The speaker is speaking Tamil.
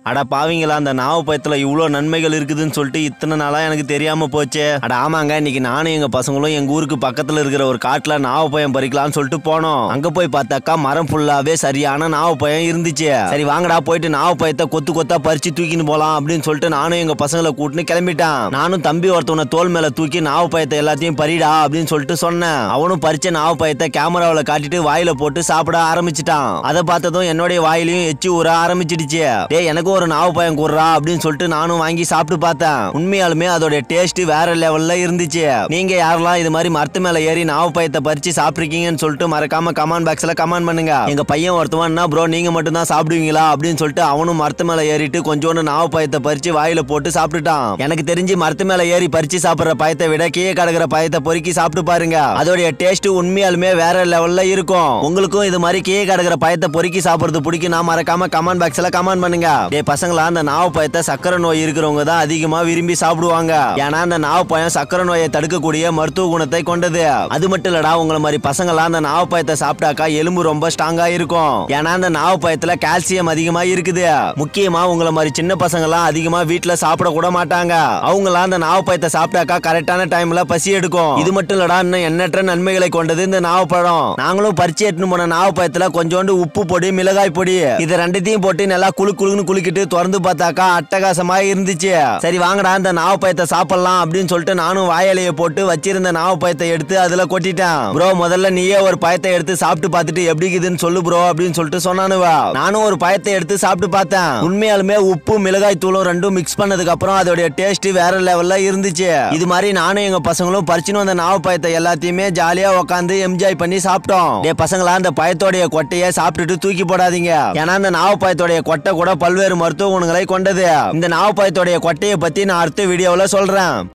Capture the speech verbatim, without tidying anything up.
அட பாவீங்களா, அந்த நாவப்பழத்துல இவ்வளோ நன்மைகள் இருக்குதுன்னு சொல்லிட்டு இத்தனை நாளா எனக்கு தெரியாம போச்சு. அட ஆமாங்க, இன்னைக்கு நானும் எங்க பசங்களும் எங்க ஊருக்கு பக்கத்துல இருக்கிற ஒரு காட்டுல நாவப்பழம் பறிக்கலாம்னு சொல்லிட்டு போனோம். அங்க போய் பார்த்தாக்கா மரம் ஃபுல்லாவே சரியான நாவப்பழம் இருந்துச்சு. சரி வாங்கடா போயிட்டு நாவப்பழத்தை கொத்து கொத்தா பறிச்சு தூக்கின்னு போலாம் அப்படின்னு சொல்லிட்டு நானும் எங்க பசங்களை கூட்டின்னு கிளம்பிட்டான். நானும் தம்பி ஒருத்தவனை தோல் மேல தூக்கி நாவப்பழத்தை எல்லாத்தையும் பறிடா அப்படின்னு சொல்லிட்டு சொன்னேன். அவனும் பறிச்ச நாவப்பழத்தை கேமராவில் காட்டிட்டு வாயில போட்டு சாப்பிட ஆரம்பிச்சிட்டான். அதை பார்த்ததும் என்னுடைய வாயிலையும் எச்சி ஊற ஆரம்பிச்சிடுச்சு. டே எனக்கு ஒரு நாவப்பழம் கூடுறா அப்படின்னு சொல்லிட்டு நானும் வாங்கி சாப்பிட்டு பார்த்தேன். உண்மையாலுமே அதோட டேஸ்ட் வேற லெவல்ல இருந்துச்சு. நீங்க யாரெல்லாம் இது மாதிரி மரத்து மேல ஏறி நாவப்பழத்தை பறிச்சு சாப்பிட்டுருக்கீங்கன்னு சொல்லிட்டு மறக்காம கமெண்ட் பாக்ஸ்ல கமெண்ட் பண்ணுங்க. எங்க பையன் ஒருத்தவன் என்ன ப்ரோ நீங்க மட்டும் தான் சாப்பிடுவீங்களா அப்படின்னு சொல்லிட்டு அவனும் மரத்து மேல ஏறிட்டு கொஞ்சோண்டு நாவப்பழத்தை பறிச்சு வாயில போட்டு சாப்பிட்டுட்டான். எனக்கு தெரிஞ்சு மரத்து மேல ஏறி பறிச்சு சாப்பிடுற பழத்தை விட கீழே கிடக்குற பழத்தை பொறுக்கி சாப்பிட்டு பாருங்க. அதோட டேஸ்ட் உண்மையாலுமே வேற லெவல்ல இருக்கும். உங்களுக்கும் இது மாதிரி கீழே கிடக்குற பழத்தை பொறுக்கி சாப்பிடுறது பிடிக்கும். நான் மறக்காம கமெண்ட் பாக்ஸ்ல கமெண்ட் பண்ணுங்க. டே பசங்களா, அந்த நாவப்பழத்தை சக்கரை நோய் இருக்கிறவங்க தான் அதிகமா விரும்பி சாப்பிடுவாங்க. ஏன்னா அந்த நாவப்பழம் சக்கரை நோயை தடுக்கக்கூடிய மருத்துவ குணத்தை கொண்டது. அது மட்டும் இல்லடா, உங்களை மாதிரி பசங்களா அந்த நாவப்பழத்தை சாப்பிட்டாக்கா எலும்பு ரொம்ப ஸ்ட்ராங்கா இருக்கும். ஏன்னா அந்த நாவப்பழத்துல கால்சியம் அதிகமா இருக்குது. முக்கியமா உங்களை மாதிரி சின்ன பசங்க எல்லாம் அதிகமா வீட்டுல சாப்பிட கூட மாட்டாங்க. அவங்களா அந்த நாவப்பழத்தை சாப்பிட்டாக்கா கரெக்டான டைம்ல பசி எடுக்கும். இது மட்டும் இல்லடா, இன்னும் எண்ணற்ற நன்மைகளை கொண்டது இந்த நாவப்பழம். நாங்களும் பறிச்சு எடுத்துன்னு போன நாவப்பழத்துல கொஞ்சோண்டு உப்பு பொடி, மிளகாய் பொடி இது ரெண்டுத்தையும் போட்டு நல்லா குளு குளுன்னு குளிக்கிட்டு திறந்து பார்த்தாக்கா அட்டகாசமா இருந்துச்சு. சரி வாங்கடா இந்த நாவப்பழத்தை சாப்பிடலாம் அப்படின்னு சொல்லிட்டு நானும் வாயிலையை போட்டு வச்சிருந்த நாவப்பழத்தை எடுத்து அதுல கொட்டிட்டேன். ப்ரோ முதல்ல நீயே ஒரு பழத்தை எடுத்து சாப்பிட்டு பார்த்துட்டு எப்படி இருக்குதுன்னு சொல்லு ப்ரோ அப்படின்னு சொல்லிட்டு சொன்னானுவா. நானும் ஒரு பழத்தை எடுத்து சாப்பிட்டு பார்த்தேன். உண்மையாலுமே உப்பு மிளகாய் தூளும் ரெண்டும் மிக்ஸ் பண்ணதுக்கு அப்புறம் அதோட டேஸ்ட் வேற லெவல்ல இருந்துச்சு. இது மாதிரி நானும் எங்க பசங்களும் பறிச்சுன்னு வந்த நாவப்பழத்தை எல்லாத்தையுமே ஜாலியா உட்காந்து என்ஜாய் பண்ணி சாப்பிட்டோம். டே பசங்களா, அந்த பழத்தோடைய கொட்டையை சாப்பிட்டுட்டு தூக்கி போடாதீங்க. ஏன்னா அந்த நாவப்பழத்தோடைய கொட்டை கூட பல்வேறு மருத்துவ குணங்களை கொண்டது. இந்த நாவப்பழத்தோடைய கொட்டையை பத்தி நான் அடுத்த வீடியோல சொல்றேன்.